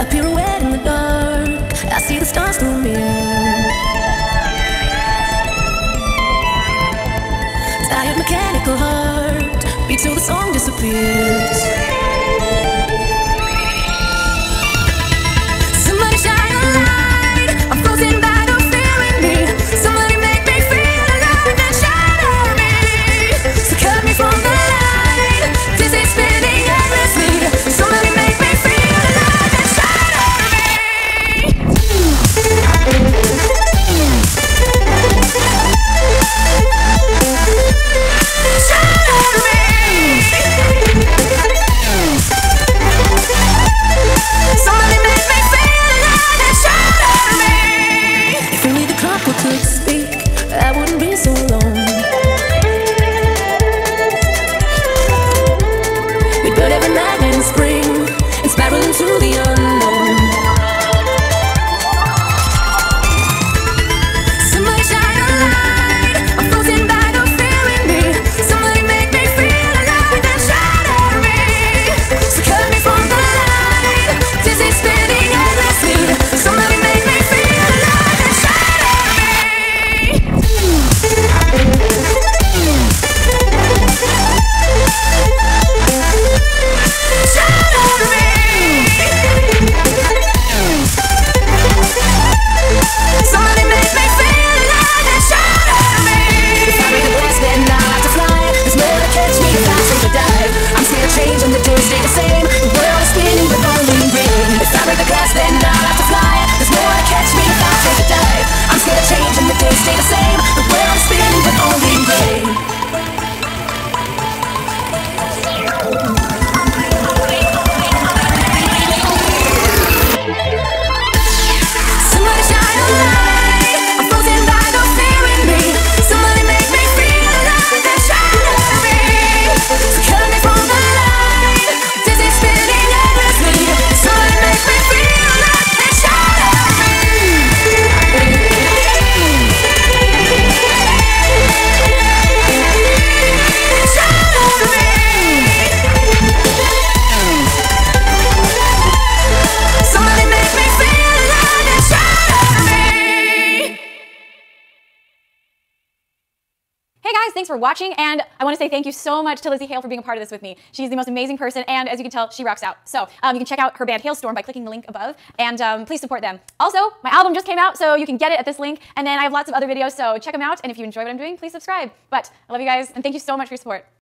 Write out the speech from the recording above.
pirouette in the dark. I see the stars through me. Tired mechanical heart beats till the song disappears. Somebody shine a light. I'm frozen by the fear in me. Somebody make me feel alive and shatter me. So cut me from the light. This is spinning endlessly. Somebody make me feel alive and shatter me. Could speak, I wouldn't be so alone. We'd burn every night in spring and spiral into the unknown. Somebody shine a light. I'm frozen by the fear in me. Somebody make me feel alive and shatter me. So cut me from the light. This is spinning endlessly. Somebody make me feel alive and shatter me. Somebody make me feel alive and shatter me. If I break the glass, then I'll have to fly. There's more to catch me if I take a dive. I'm scared of change and the days stay the same. The world is spinning but only rain. If I break the glass, then I'll have to fly. There's more to catch me if I take a dive. I'm scared of change and the days stay the same. The world is spinning but only rain. Somebody shine a light. I'm frozen by the fear in me. Somebody make me feel alive and shatter me. So cut me from the light. This is spinning endlessly. Somebody make me feel alive and shatter me. Shatter me. Somebody make me feel alive and shatter me. Hey guys, thanks for watching, and I want to say thank you so much to Lizzie Hale for being a part of this with me. She's the most amazing person, and as you can tell, she rocks out. So you can check out her band Hailstorm by clicking the link above, and please support them. Also, my album just came out, so you can get it at this link, and then I have lots of other videos, so check them out, and if you enjoy what I'm doing, please subscribe. But I love you guys, and thank you so much for your support.